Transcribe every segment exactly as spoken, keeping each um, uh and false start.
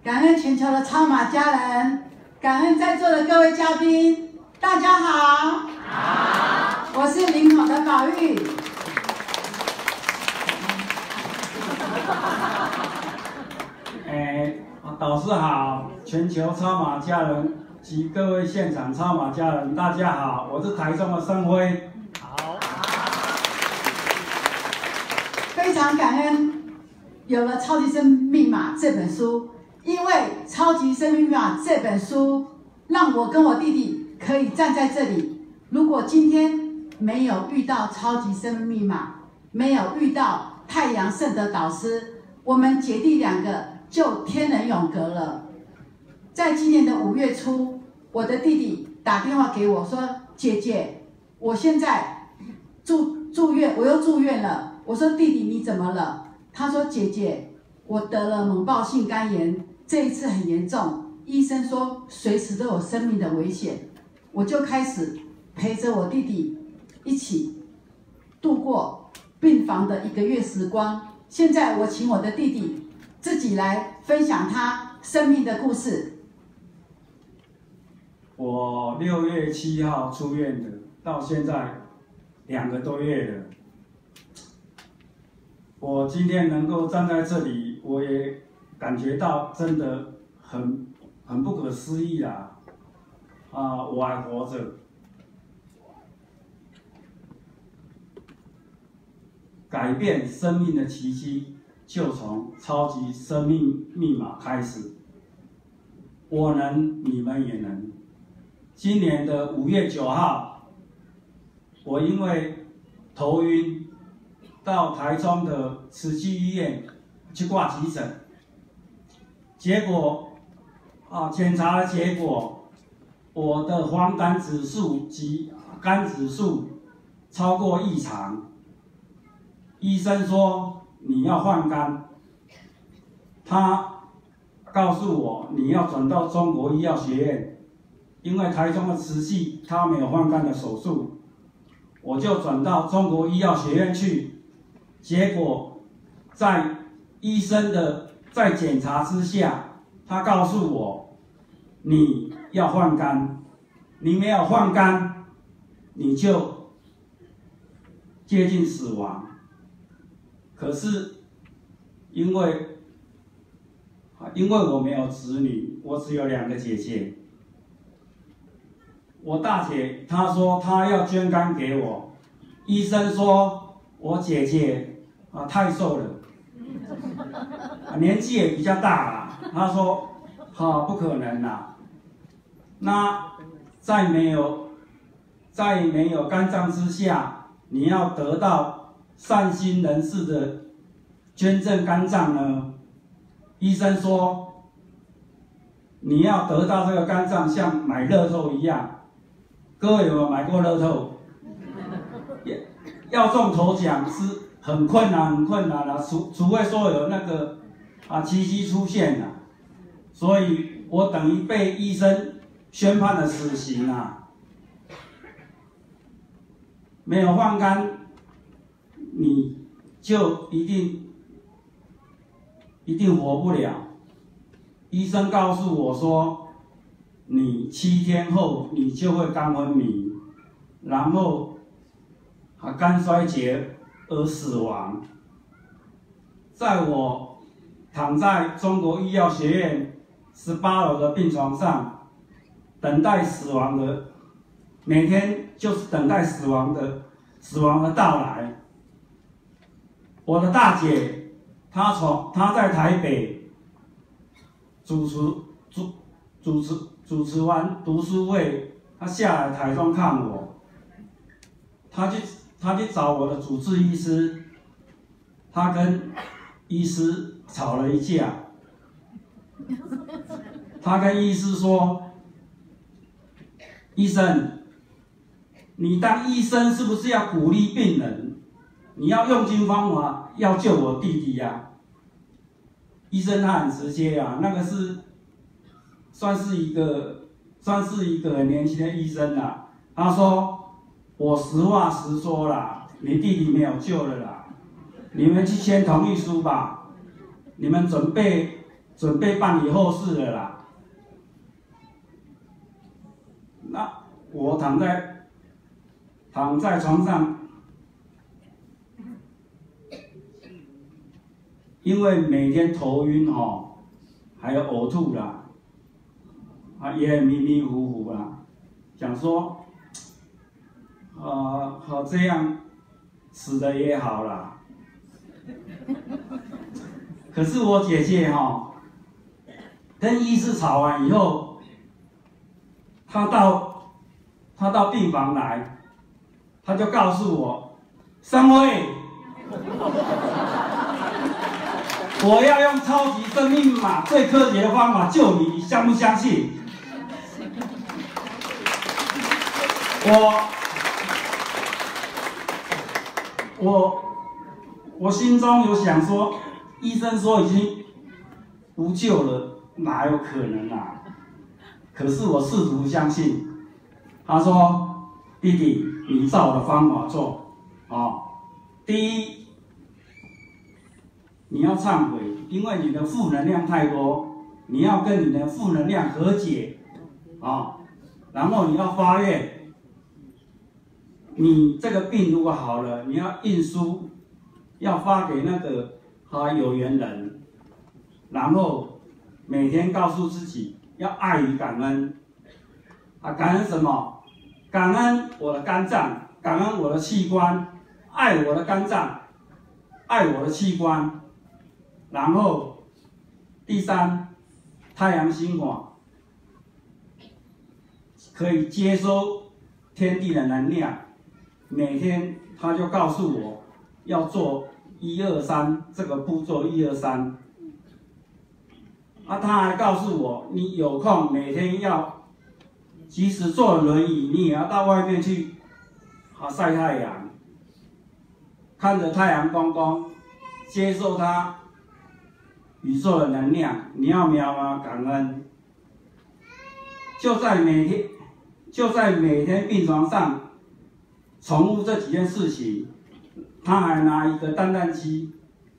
感恩全球的超马家人，感恩在座的各位嘉宾，大家好。好，我是林口的宝玉。 哎，导师好，全球超马家人及各位现场超马家人，大家好，我是台中的盛辉。好， 非常感恩有了《超级生命密码》这本书，因为《超级生命密码》这本书让我跟我弟弟可以站在这里。如果今天没有遇到《超级生命密码》，没有遇到太阳圣德导师，我们姐弟两个就天人永隔了。在今年的五月初，我的弟弟打电话给我说：“姐姐，我现在住住院，我又住院了。”我说：“弟弟，你怎么了？”他说：“姐姐，我得了猛暴性肝炎，这一次很严重，医生说随时都有生命的危险。”我就开始陪着我弟弟一起度过病房的一个月时光。现在我请我的弟弟自己来分享他生命的故事。 我六月七号出院的，到现在两个多月了。我今天能够站在这里，我也感觉到真的很很不可思议啦！啊，我还活着。改变生命的奇迹，就从超级生命密码开始。我能，你们也能。今年的五月九号，我因为头晕，到台中的慈济医院去挂急诊，结果啊，检查的结果，我的黄疸指数及肝指数超过异常。医生说你要换肝，他告诉我你要转到中国医药学院，因为台中的慈济他没有换肝的手术，我就转到中国医药学院去。结果在医生的在检查之下，他告诉我你要换肝，你没有换肝，你就接近死亡。可是，因为，因为我没有子女，我只有两个姐姐。我大姐她说她要捐肝给我，医生说我姐姐啊太瘦了，年纪也比较大了。他说，好、啊、不可能啦。那在没有在没有肝脏之下，你要得到善心人士的捐赠肝脏呢？医生说，你要得到这个肝脏像买乐透一样。各位有没有买过乐透？要中头奖是很困难，很困难的，除除非说有那个啊奇迹出现了。所以我等于被医生宣判了死刑啊！没有换肝，你就一定一定活不了。医生告诉我说，你七天后你就会肝昏迷，然后啊肝衰竭而死亡。在我躺在中国医药学院十八楼的病床上，等待死亡的，每天就是等待死亡的死亡的到来。我的大姐，她从她在台北主持主主持主持完读书会，她下来台中看我，她去她去找我的主治医师，她跟医师吵了一架。她跟医师说：“医生，你当医生是不是要鼓励病人？你要用尽方法要救我弟弟呀、啊！”医生他很直接啊，那个是算是一个算是一个很年轻的医生啦、啊。他说：“我实话实说啦，你弟弟没有救了啦，你们去签同意书吧，你们准备准备办理后事了啦。那我躺在躺在床上，因为每天头晕哦，还有呕吐啦，啊也迷迷糊糊啦，想说，呃，好这样死了也好啦。可是我姐姐哈、哦，跟医师吵完以后，她到她到病房来，她就告诉我，三位，我要用超级生命密码最科学的方法救你，你相不相信？我我我心中有想说，医生说已经无救了，哪有可能啊？可是我试图相信。他说：“弟弟，你照我的方法做，哦，第一，你要忏悔，因为你的负能量太多，你要跟你的负能量和解，啊、哦，然后你要发愿，你这个病如果好了，你要印书，要发给那个啊有缘人，然后每天告诉自己要爱与感恩，啊，感恩什么？感恩我的肝脏，感恩我的器官，爱我的肝脏，爱我的器官。然后第三，太阳星火可以接收天地的能量，每天他就告诉我要做一二三这个步骤，一二三。啊，他还告诉我，你有空每天要。即使坐轮椅，你也要到外面去，啊晒太阳，看着太阳公公，接受它宇宙的能量，你要描描感恩。就在每天，就在每天病床上重复这几件事情，他还拿一个蛋蛋机，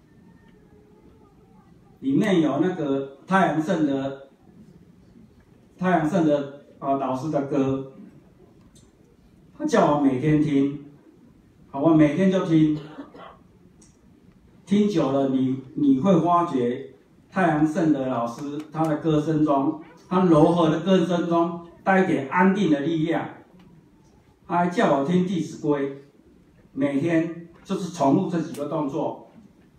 里面有那个太阳圣的太阳圣的。啊，老师的歌，他叫我每天听，好，我每天就听，听久了你你会发觉太阳圣的老师他的歌声中，他柔和的歌声中带一点安定的力量，他还叫我听《弟子规》，每天就是重复这几个动作。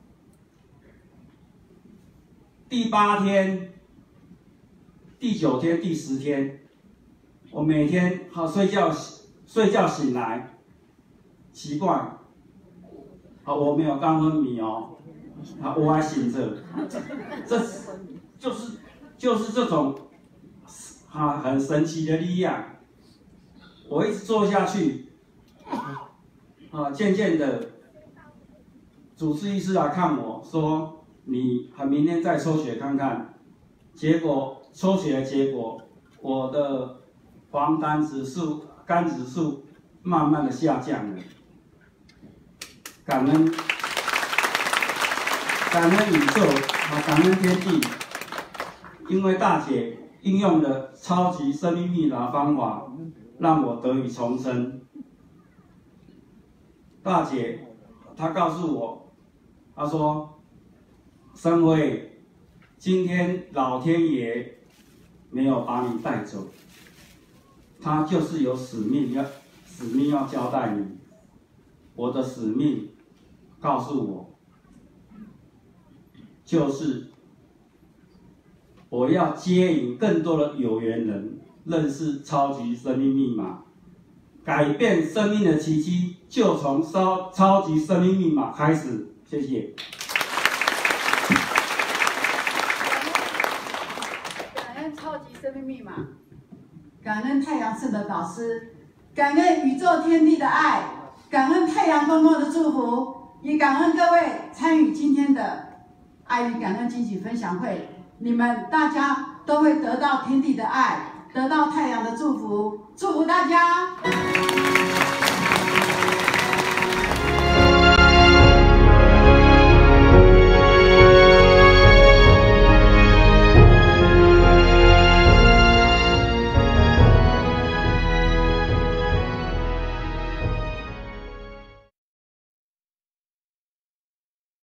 第八天、第九天、第十天。我每天好睡觉，睡觉醒来，奇怪，好我没有刚昏迷哦，好我还醒着，这就是就是这种啊很神奇的力量。我一直做下去，啊渐渐的，主治医师来看我说你还明天再抽血看看，结果抽血的结果我的。黄疸指数、肝指数慢慢的下降了，感恩感恩宇宙啊，感恩天地，因为大姐应用了超级生命密码方法，让我得以重生。大姐她告诉我，她说：“生辉，今天老天爷没有把你带走。”他就是有使命要使命要交代你，我的使命告诉我，就是我要接引更多的有缘人认识超级生命密码，改变生命的奇迹就从超超级生命密码开始。谢谢。 感恩超级生命密码。感恩太阳圣的导师，感恩宇宙天地的爱，感恩太阳公公的祝福，也感恩各位参与今天的爱与感恩惊喜分享会。你们大家都会得到天地的爱，得到太阳的祝福，祝福大家。